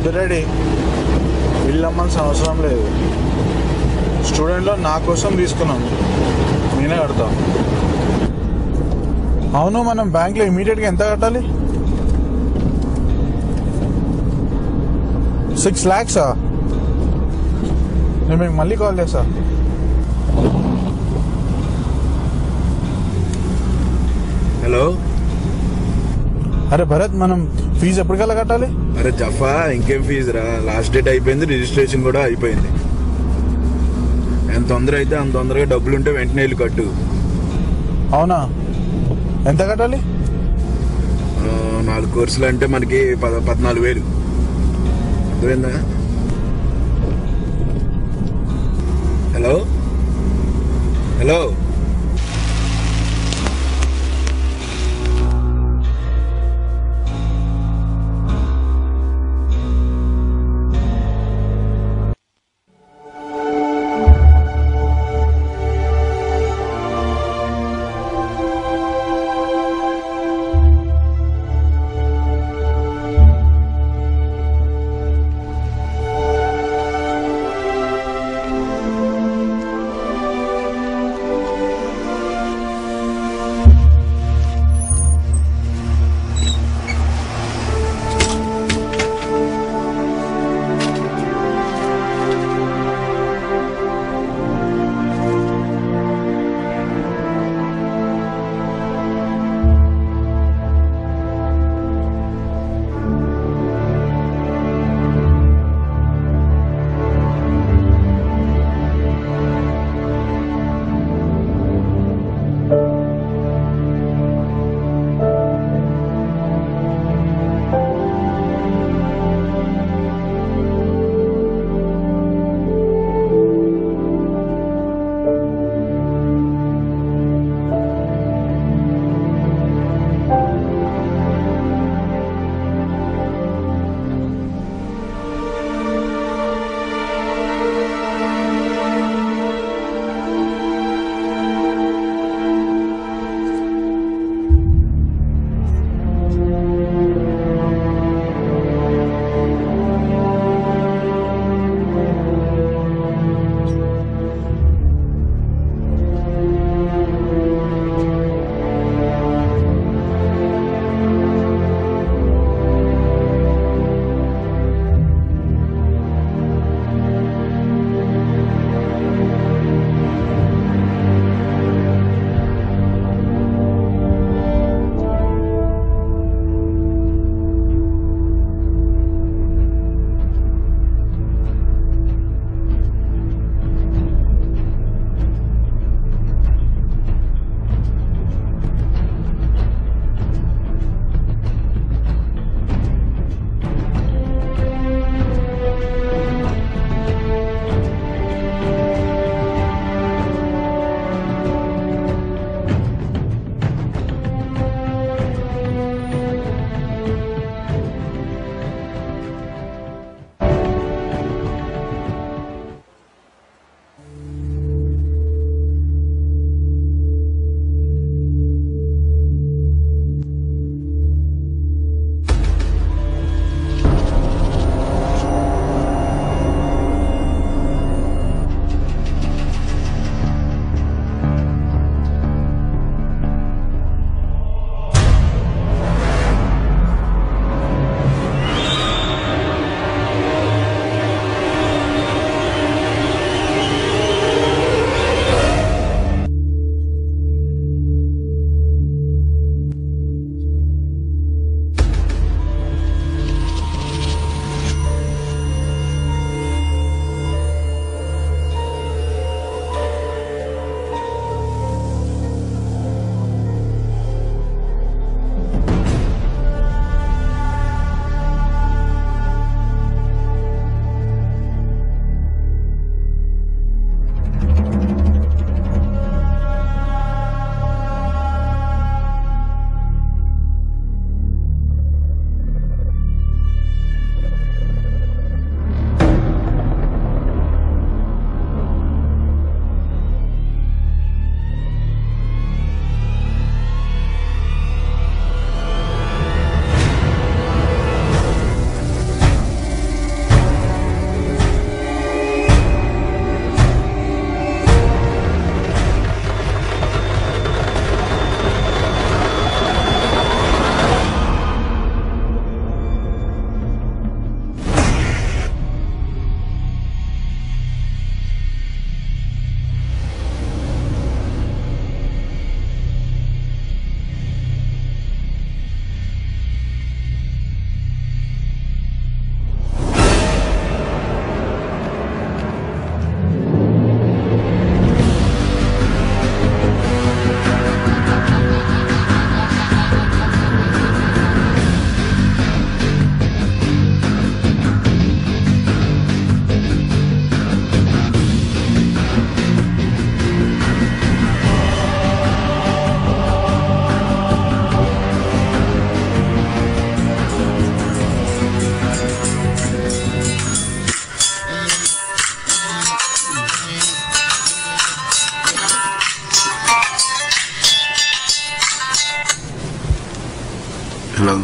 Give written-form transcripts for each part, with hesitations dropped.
Ready, bill అమ్మాల్సిన అవసరం లేదు. స్టూడెంట్లో నా కోసం తీసుకున్నాను, నేనే కడతా. అవును, మనం బ్యాంక్లో ఇమీడియట్గా ఎంత కట్టాలి? 6 lakhs. నేను మీకు మళ్ళీ కాల్ చేస్తా. హలో. అరే భరత్, మనం ఫీజు ఎప్పటికల్లా కట్టాలి? అరే జఫా, ఇంకేం ఫీజు రా, లాస్ట్ డేట్ అయిపోయింది, రిజిస్ట్రేషన్ కూడా అయిపోయింది. ఎంత తొందర అయితే అంత తొందరగా డబ్బులుంటే వెంటనే వెళ్ళి కట్టు. అవునా, ఎంత కట్టాలి? 4 కోర్సులు అంటే మనకి 14,000. అర్థమైందా? Hello hello.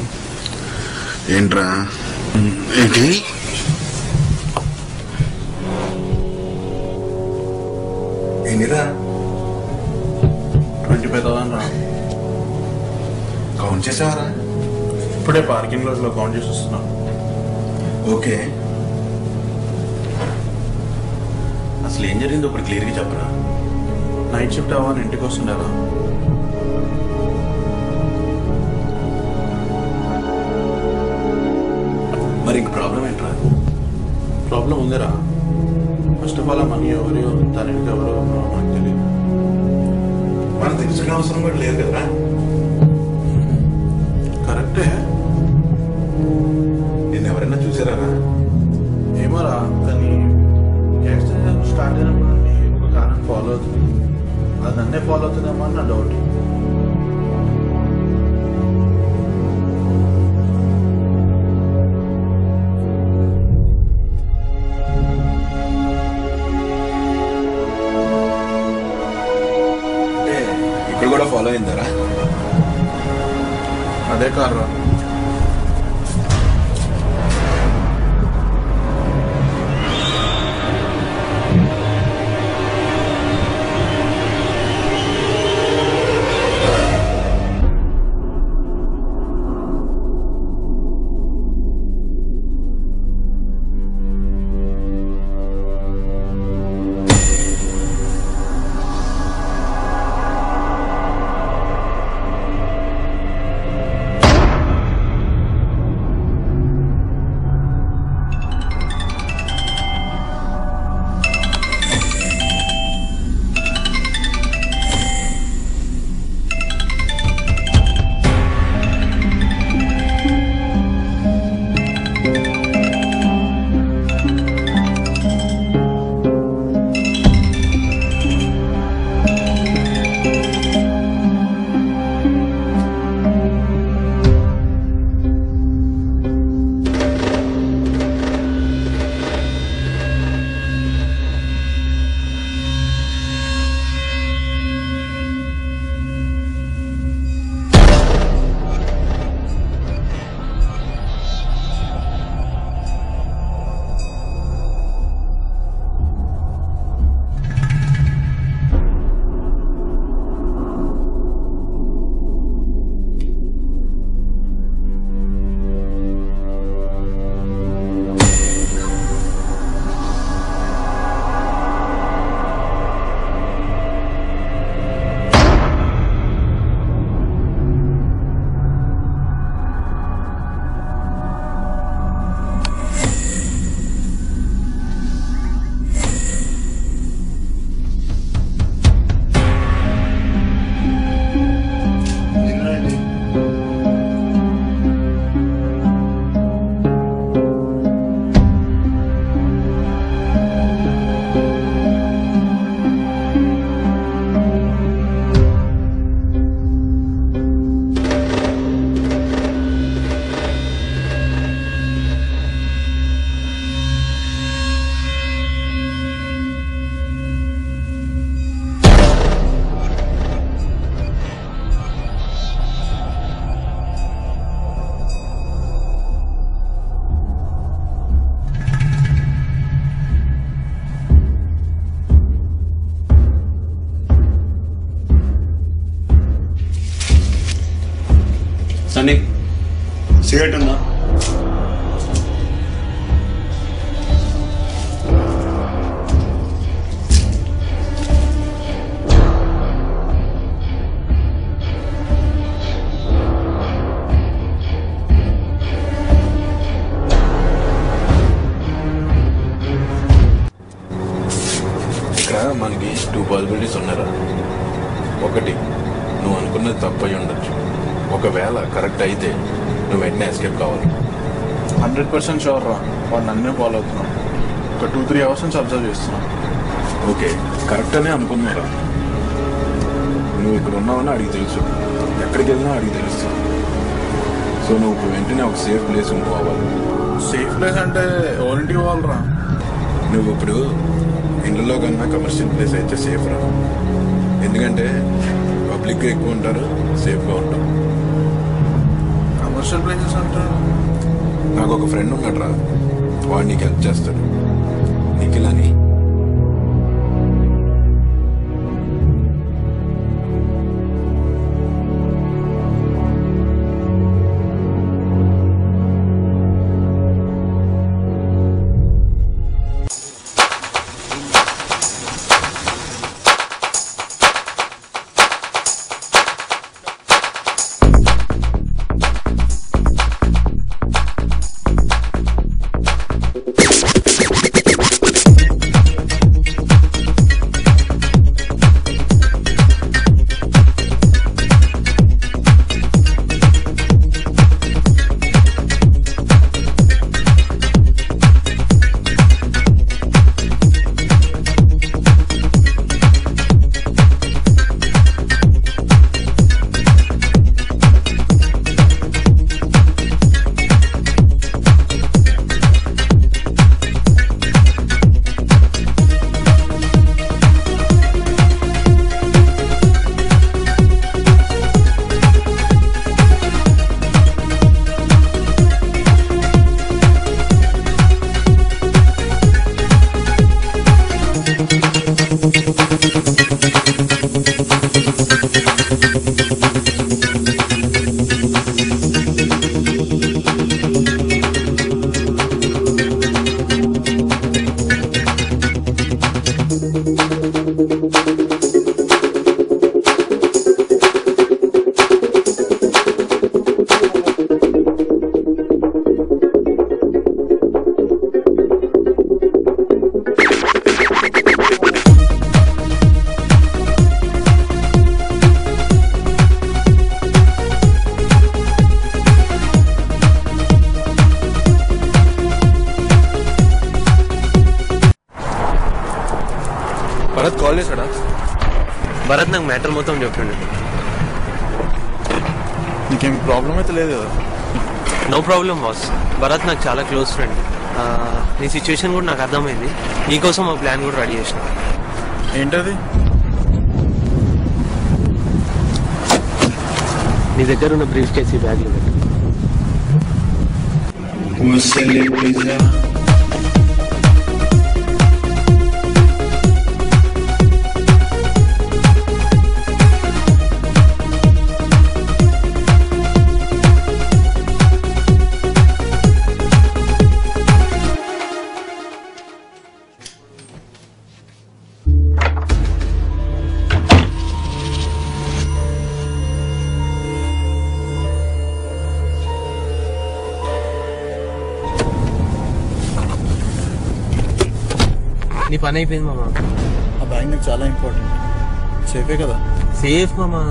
ఏంట్రా? ఏంటి? ఎన్నిరా? 25,000 రా. కౌంట్ చేసావారా? ఇప్పుడే పార్కింగ్ లో కౌంట్ చేసి వస్తున్నా. ఓకే, అసలు ఏం జరిగిందో ఇప్పుడు క్లియర్గా చెప్పరా? నైట్ షిఫ్ట్ అవ్వాలి, ఇంటికి వస్తుండేరా. మరి ఇంక ప్రాబ్లం ఏంట్రా? ప్రాబ్లం ఉందిరా. ఫస్ట్ ఆఫ్ ఆల్ ఆ మనీ ఎవరు, దాని ఎవరు నాకు తెలియదు. మనం తెలుసుకునే అవసరం కూడా లేదు కదరా. కరెక్టే. నేను ఎవరైనా చూసారా? ఏమోరా, కానీ యాక్సిడెంట్ స్టార్ట్ అయినప్పుడు నుండి ఒక కారణం ఫాలో అవుతుంది. అది నన్నే ఫాలో అవుతుందేమో అని నా డౌట్. అంటే ఇక్కడ కూడా ఫాలో అయిందరా? అదే కారణం. సన్నీ, సిగరెట్ ఉందా? ఇక్కడ మనకి 2 పాసిబిలిటీస్ ఉన్నారా. ఒకటి, నువ్వు అనుకున్నది తప్పై ఉండొచ్చు. ఒకవేళ కరెక్ట్ అయితే నువ్వు వెంటనే ఎస్కేప్ కావాలి. 100% షూర్ రా. వాడు నన్నే ఫాలో అవుతున్నాం. ఒక 2-3 అవర్స్ నుంచి అబ్జర్వ్ చేస్తున్నాం. ఓకే, కరెక్ట్ అనే అనుకున్నారా. నువ్వు ఇక్కడ ఉన్నావని అడిగి తెలుసు, ఎక్కడికి వెళ్ళినా అడిగి తెలుసు. సో నువ్వు ఇప్పుడు వెంటనే ఒక సేఫ్ ప్లేస్ పోవాలి. సేఫ్ ప్లేస్ అంటే ఎవరింటికి పోవాలరా? నువ్వు ఇప్పుడు ఇండ్లలో కన్నా కమర్షియల్ ప్లేస్ అయితే సేఫ్ రా. ఎందుకంటే పబ్లిక్గా ఎక్కువ ఉంటారు, సేఫ్గా ఉంటారు. కమర్షియల్ ప్లేసెస్ అంటారు. నాకు ఒక ఫ్రెండ్ ఉన్నాడు రా, వాడు నీకు హెల్ప్ చేస్తాడు. నిఖిల్ అని. భరత్ కాల్ చేశాడా? భరత్ నాకు మ్యాటర్ మొత్తం చెప్పిండు. నీకేం ప్రాబ్లం అయితే లేదు కదా? No problem boss. భరత్ నాకు చాలా క్లోజ్ ఫ్రెండ్. నీ సిచ్యువేషన్ కూడా నాకు అర్థమైంది. నీకోసం ఆ ప్లాన్ కూడా రెడీ చేసిన. ఏంటది? నీ దగ్గర ఉన్న బ్రీఫ్ కేసు బ్యాగ్లో పెట్టు. నీ పని అయిపోయింది మామా. ఆ బ్యాగ్ నాకు చాలా ఇంపార్టెంట్. సేఫే కదా? సేఫ్ మామా.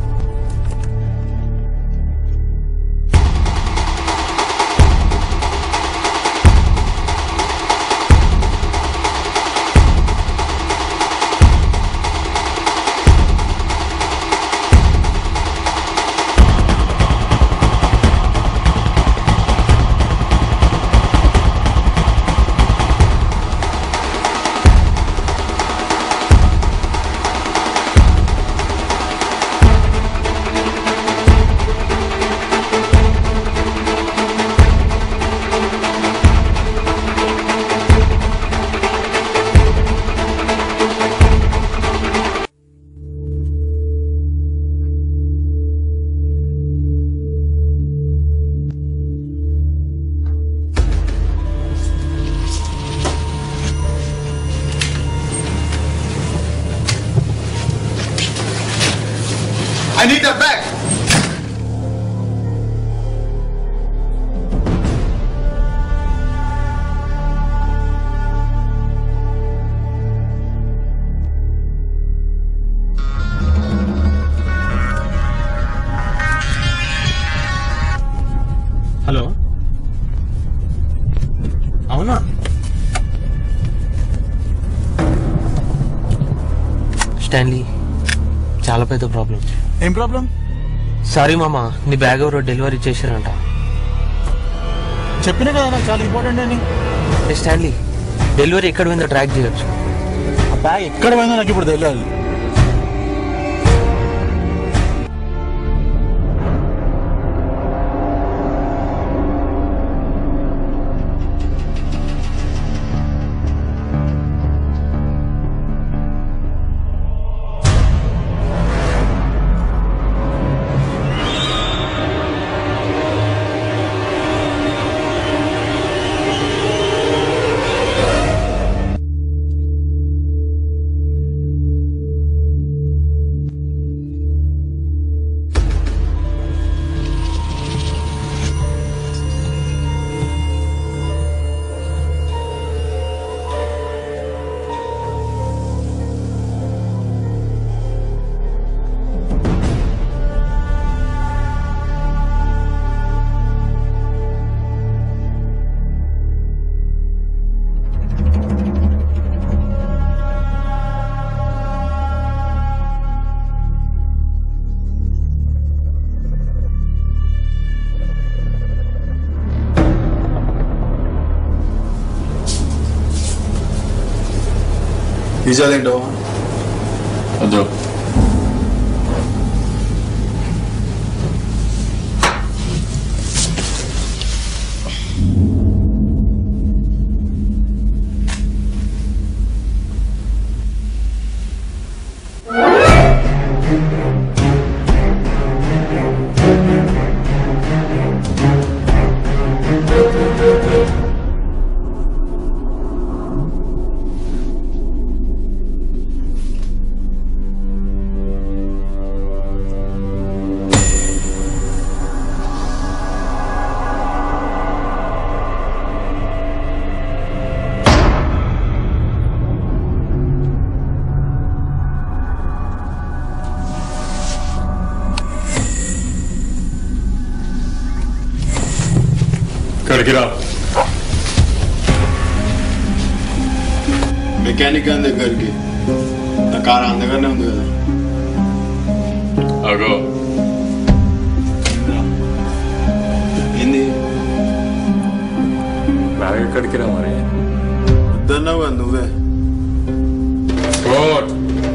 I need that bag. Hello, అవునా? స్టాన్లీ, చాలా పెద్ద ప్రాబ్లం. ఏం ప్రాబ్లం? సారీ మామా, నీ బ్యాగ్ ఎవరో డెలివరీ చేశారంట. చెప్పినా కదా నాకు చాలా ఇంపార్టెంట్ అని. స్టాన్లీ, డెలివరీ ఎక్కడ పోయిందో ట్రాక్ చేయొచ్చు. ఆ బ్యాగ్ ఎక్కడ పోయిందో నాకు ఇప్పుడు తెలియాలి. ఈజాదేంటో వద్దు. ఇక్కడికి రా. మెకానిక్ గారి దగ్గరికి. నా కారు అందగానే ఉంది కదా. అగో ఏంది బ్యాగ్ ఎక్కడికి రా మరి? వద్దన్నావు కదా నువ్వే. కోట్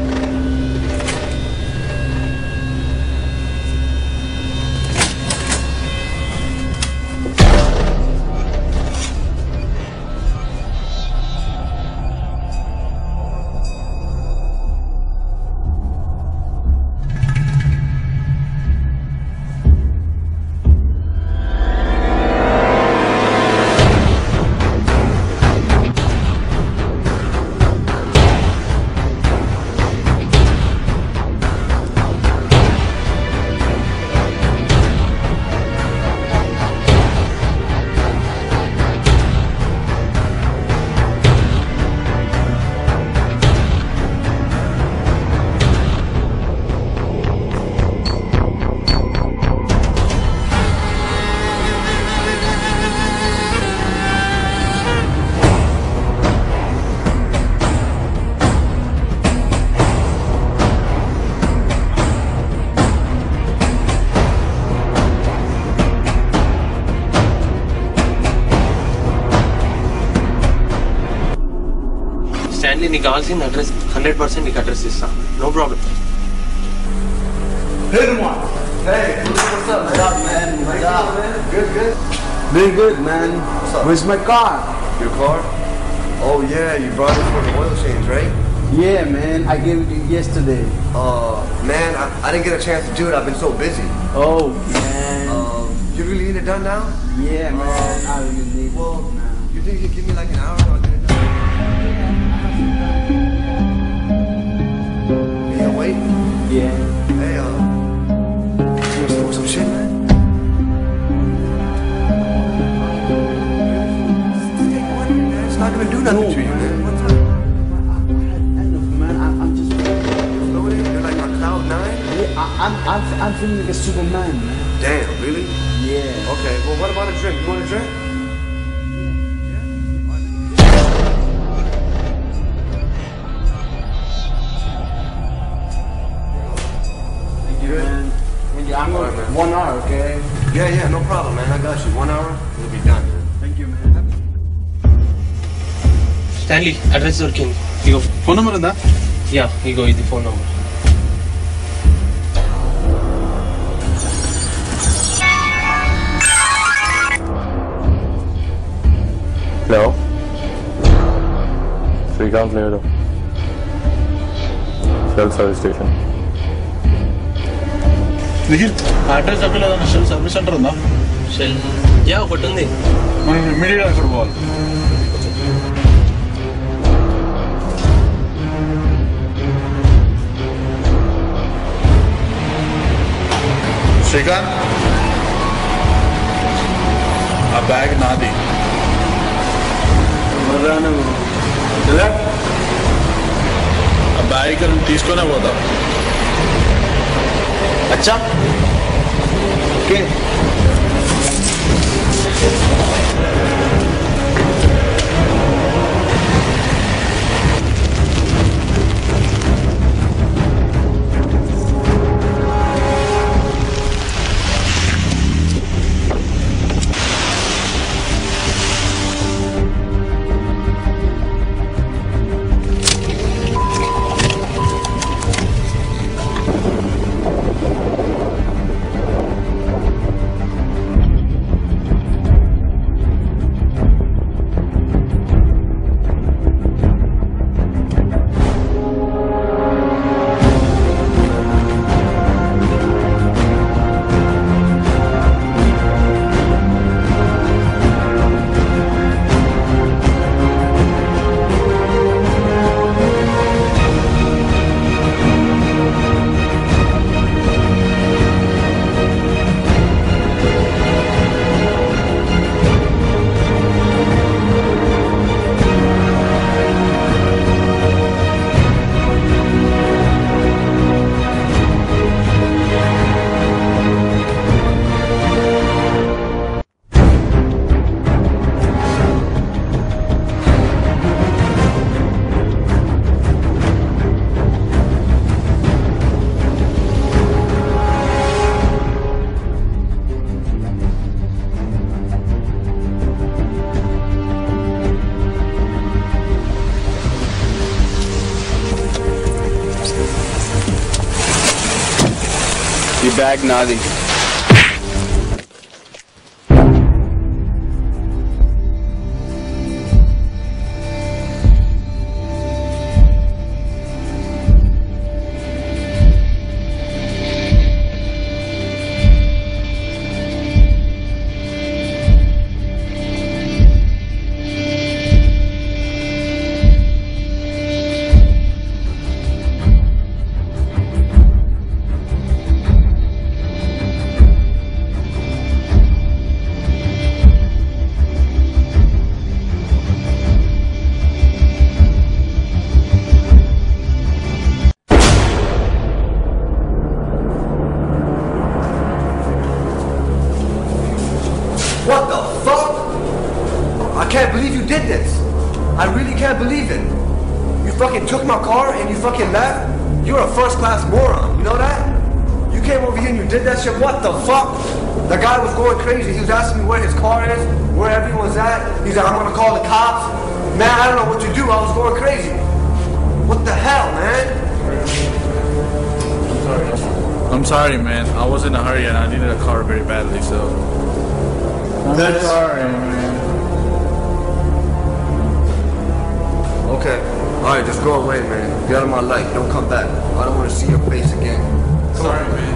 స్టాన్లీ, నీకు కావాల్సిన అడ్రస్ 100% నీకు అడ్రస్ ఇస్తా. No problem. Hey, what's up, man? What's up, man? Good. Doing good, man. What's up? Where's my car? Your car? Oh yeah, you brought it for the oil change, right? Yeah, man. I gave it to you yesterday. Man, I didn't get a chance to do it. I've been so busy. Oh, man. You really need it done now? Yeah, man. I really need Well, it now. you think you could give me like an hour and I'll get it done? Yeah, wait. Yeah. Hey, you want to smoke some shit, man? It's not gonna do nothing to you, man. What's up? Man, I'm just. Floating? You're like on cloud 9? Yeah, I'm feeling like a Superman, man. Damn, really? Yeah. Okay, well, what about a drink? You want a drink? Thank you, man. Thank you. I'm Alright, going man. 1 hour, okay? Yeah, no problem, man. I got you. 1 hour, it'll be done, man. Thank you, man. Stanley, address దొరికింది. ఇగో phone number ఉందా? Yeah, ఇగో ఇది phone number. Hello, Srikanth లేడు. Cell service station. Nikhil, address చెప్పలేదన్న shell service centre ఉందా? Shell yeah ఒకటి ఉంది. మనం ఇమీడియట్గా అక్కడ పోవాలి. శ్రీకాంత్, ఆ బ్యాగ్ నాది. ఆ బ్యాగ్ ఇక్కడ తీసుకునే పోతాం. अच्छा okay bag naadi. What the fuck? I can't believe you did this. I really can't believe it. You fucking took my car and you fucking left? You're a first class moron, you know that? You came over here and you did that shit, what the fuck? The guy was going crazy. He was asking me where his car is, where everyone's at. He's like, I'm gonna call the cops. Man, I don't know what to do. I was going crazy. What the hell, man? I'm sorry, man. I was in a hurry and I needed a car very badly, so. I'm sorry, man. Okay. Alright, just go away, man. Get out of my light. Don't come back. I don't want to see your face again. Sorry, man.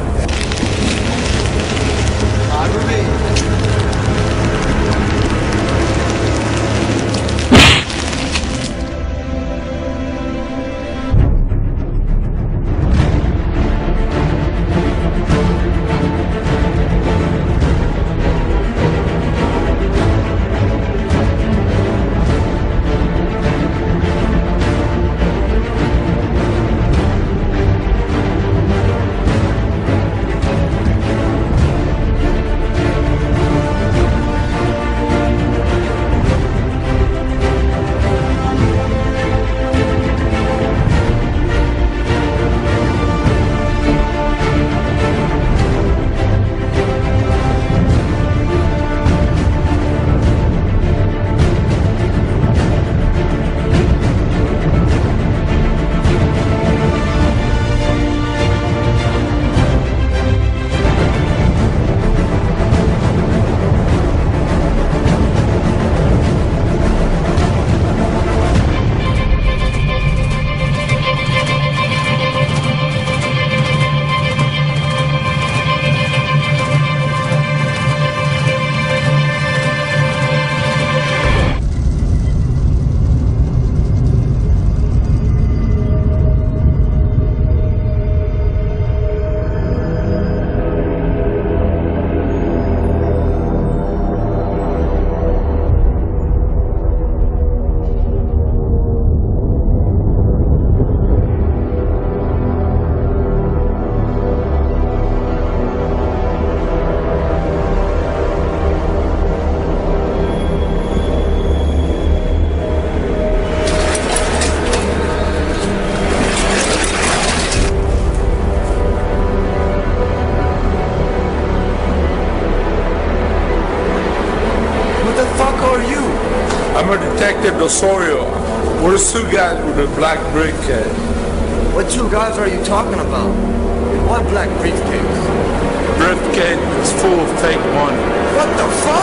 I'm a detective Osorio. We're the two guys with the black briefcase. What two guys are you talking about? What black briefcase? Briefcase is full of fake money. What the fuck?